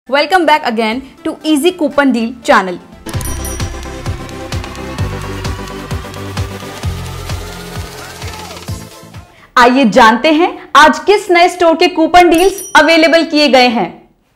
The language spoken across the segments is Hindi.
Welcome back again to Easy Coupon Deal channel. आइए जानते हैं आज किस नए स्टोर के कूपन डील्स अवेलेबल किए गए हैं।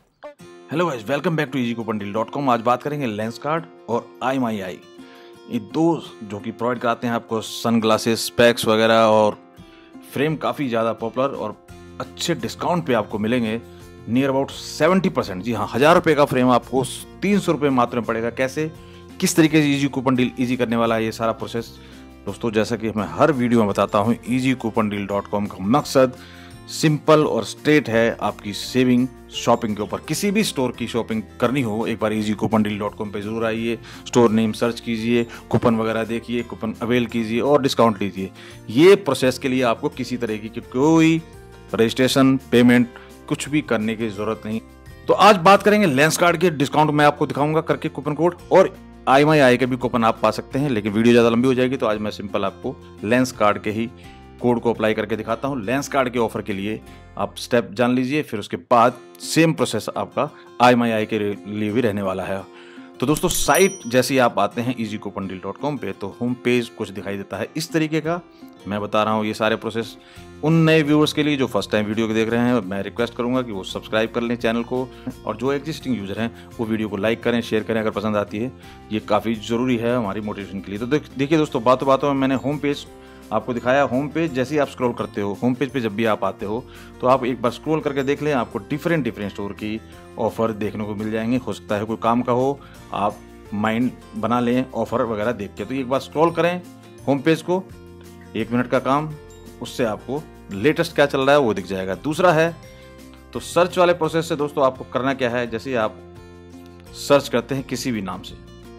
Hello guys, welcome back to easycoupondeal.com। आज बात करेंगे लेंसकार्ट और IMEI, ये दो जो कि प्रोवाइड कराते हैं आपको सनग्लासेस, स्पेक्स वगैरह, और फ्रेम काफ़ी ज़्यादा पॉपुलर और अच्छे डिस्काउंट पे आपको मिलेंगे, नियर अबाउट 70%। जी हाँ, 1000 रुपये का फ्रेम आपको 300 रुपये मात्र में पड़ेगा। कैसे, किस तरीके से इजी कूपन डील इजी करने वाला है ये सारा प्रोसेस दोस्तों, जैसा कि मैं हर वीडियो में बताता हूँ, easycoupondeal.com का मकसद सिंपल और स्ट्रेट है। आपकी सेविंग शॉपिंग के ऊपर, किसी भी स्टोर की शॉपिंग करनी हो, एक बार easycoupondeal.com पे जरूर आइए, स्टोर नेम सर्च कीजिए, कूपन वगैरह देखिए, कूपन अवेल कीजिए और डिस्काउंट लीजिए। ये प्रोसेस के लिए आपको किसी तरीके की कोई रजिस्ट्रेशन, पेमेंट कुछ भी करने की जरूरत नहीं। तो आज बात करेंगे लेंसकार्ट के डिस्काउंट मैं आपको दिखाऊंगा करके कूपन कोड, और IMEI के भी कूपन आप पा सकते हैं, लेकिन वीडियो ज़्यादा लंबी हो जाएगी, तो आज मैं सिंपल आपको लेंसकार्ट के ही कोड को अप्लाई करके दिखाता हूं। लेंसकार्ट के ऑफर के लिए आप स्टेप जान लीजिए, फिर उसके बाद सेम प्रोसेस आपका IMEI के लिए भी रहने वाला है। तो दोस्तों, साइट जैसे ही आप आते हैं easycoupondeal.com पे, तो होम पेज कुछ दिखाई देता है इस तरीके का। मैं बता रहा हूँ ये सारे प्रोसेस उन नए व्यूअर्स के लिए जो फर्स्ट टाइम वीडियो को देख रहे हैं। मैं रिक्वेस्ट करूंगा कि वो सब्सक्राइब कर लें चैनल को, और जो एग्जिस्टिंग यूजर हैं वो वीडियो को लाइक करें, शेयर करें अगर पसंद आती है। ये काफ़ी ज़रूरी है हमारी मोटिवेशन के लिए। तो देखिए दोस्तों, बातों बातों में मैंने होम पेज आपको दिखाया। होम पेज जैसे ही आप स्क्रॉल करते हो, होम पेज पे जब भी आप आते हो, तो आप एक बार स्क्रॉल करके देख लें, आपको डिफरेंट स्टोर की ऑफर देखने को मिल जाएंगे। हो सकता है कोई काम का हो, आप माइंड बना लें ऑफर वगैरह देख के। तो एक बार स्क्रॉल करें होम पेज को, 1 मिनट का काम, उससे आपको लेटेस्ट क्या चल रहा है वो दिख जाएगा। दूसरा है तो सर्च वाले प्रोसेस से दोस्तों आपको करना क्या है, जैसे आप सर्च करते हैं किसी भी नाम से,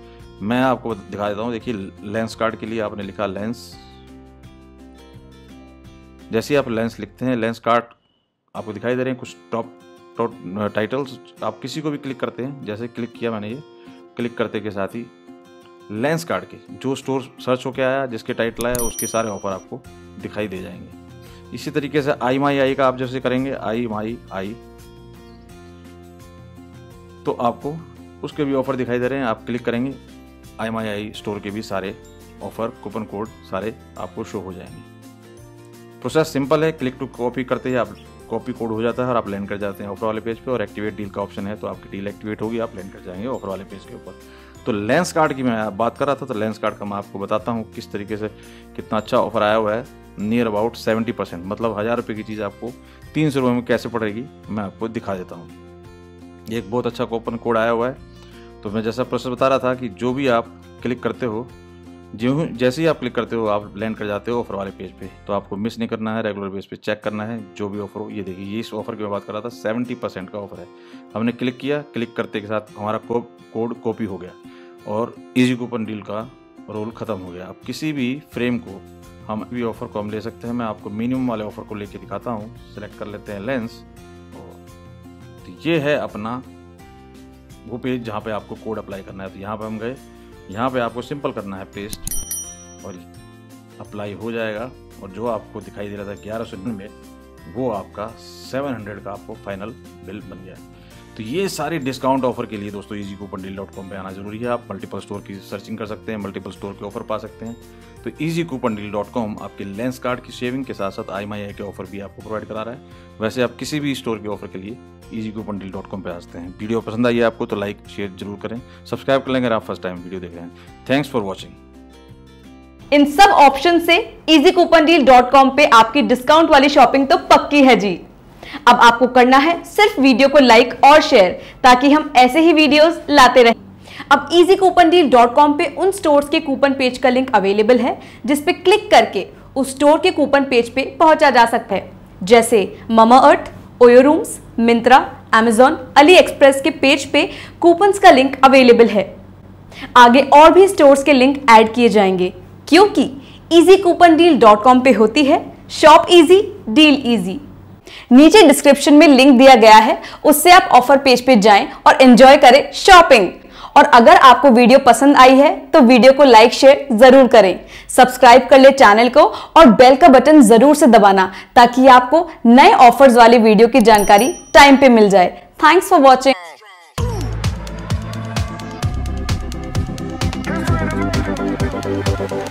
मैं आपको दिखा देता हूँ। देखिए, लेंसकार्ट के लिए आपने लिखा लेंस, जैसे आप लेंस लिखते हैं, लेंसकार्ट आपको दिखाई दे रहे हैं कुछ टॉप टाइटल्स। आप किसी को भी क्लिक करते हैं, जैसे क्लिक किया मैंने, ये क्लिक करते के साथ ही लेंसकार्ट के जो स्टोर सर्च होके आया, जिसके टाइटल आया, उसके सारे ऑफर आपको दिखाई दे जाएंगे। इसी तरीके से IMEI का आप जैसे करेंगे IMEI, तो आपको उसके भी ऑफर दिखाई दे रहे हैं। आप क्लिक करेंगे, IMEI स्टोर के भी सारे ऑफर, कूपन कोड सारे आपको शो हो जाएंगे। प्रोसेस सिंपल है, क्लिक टू कॉपी करते ही आप कॉपी कोड हो जाता है और आप लैंड कर जाते हैं ऑफर वाले पेज पे, और एक्टिवेट डील का ऑप्शन है, तो आपकी डील एक्टिवेट होगी, आप लैंड कर जाएंगे ऑफर वाले पेज के ऊपर। तो लेंसकार्ट की मैं बात कर रहा था, तो लेंसकार्ट का मैं आपको बताता हूँ किस तरीके से कितना अच्छा ऑफर आया हुआ है, नियर अबाउट 70%। मतलब 1000 रुपये की चीज़ आपको 300 रुपये में कैसे पड़ेगी, मैं आपको दिखा देता हूँ। ये एक बहुत अच्छा कूपन कोड आया हुआ है। तो मैं जैसा प्रोसेस बता रहा था कि जो भी आप क्लिक करते हो, जैसे ही आप क्लिक करते हो, आप लैंड कर जाते हो ऑफर वाले पेज पे। तो आपको मिस नहीं करना है, रेगुलर बेस पे चेक करना है जो भी ऑफर हो। ये देखिए, ये इस ऑफर की मैं बात कर रहा था, 70% का ऑफर है। हमने क्लिक किया, क्लिक करते के साथ हमारा कोड कॉपी हो गया और इजी कूपन डील का रोल खत्म हो गया। अब किसी भी फ्रेम को हम भी ऑफर को हम ले सकते हैं। मैं आपको मिनिमम वाले ऑफर को लेके दिखाता हूँ। सेलेक्ट कर लेते हैं लेंस, तो ये है अपना वो पेज जहाँ पे आपको कोड अप्लाई करना है। तो यहाँ पे हम गए, यहाँ पे आपको सिंपल करना है पेस्ट, और अप्लाई हो जाएगा। और जो आपको दिखाई दे रहा था 1199, वो आपका 700 का आपको फाइनल बिल बन गया। तो ये सारे डिस्काउंट ऑफर के लिए दोस्तों easycoupondeal.com पे आना जरूरी है। आप मल्टीपल स्टोर की सर्चिंग कर सकते हैं, मल्टीपल स्टोर के ऑफर पा सकते हैं। तो easycoupondeal.com आपके लेंसकार्ट की सेविंग के साथ साथ IMEI के ऑफर भी आपको प्रोवाइड करा रहा है। वैसे आप किसी भी स्टोर के ऑफर के लिए easycoupondeal.com पे आ सकते हैं। वीडियो पसंद आई है आपको तो लाइक शेयर जरूर करें, सब्सक्राइब कर लेंगे अगर आप फर्स्ट टाइम वीडियो देख रहे हैं। Thanks for watching. इन सब ऑप्शन से easycoupondeal.com पे आपकी डिस्काउंट वाली शॉपिंग तो पक्की है जी। अब आपको करना है सिर्फ वीडियो को लाइक और शेयर, ताकि हम ऐसे ही वीडियोस लाते रहें। अब easycoupondeal.com पे उन स्टोर्स के कूपन पेज का लिंक अवेलेबल है, जिस पे क्लिक करके उस स्टोर के कूपन पेज पे पहुंचा जा सकता है। जैसे Mamaearth, OYO rooms, Myntra, Amazon, AliExpress के पेज पे कूपन्स का लिंक अवेलेबल है। आगे और भी स्टोर्स के लिंक ऐड किए जाएंगे, क्योंकि easycoupondeal.com पे होती है शॉप इजी, डील इजी। नीचे डिस्क्रिप्शन में लिंक दिया गया है, उससे आप ऑफर पेज पे जाएं और एंजॉय करें शॉपिंग। और अगर आपको वीडियो पसंद आई है तो वीडियो को लाइक शेयर जरूर करें, सब्सक्राइब कर ले चैनल को, और बेल का बटन जरूर से दबाना, ताकि आपको नए ऑफर्स वाली वीडियो की जानकारी टाइम पे मिल जाए। Thanks for watching. है।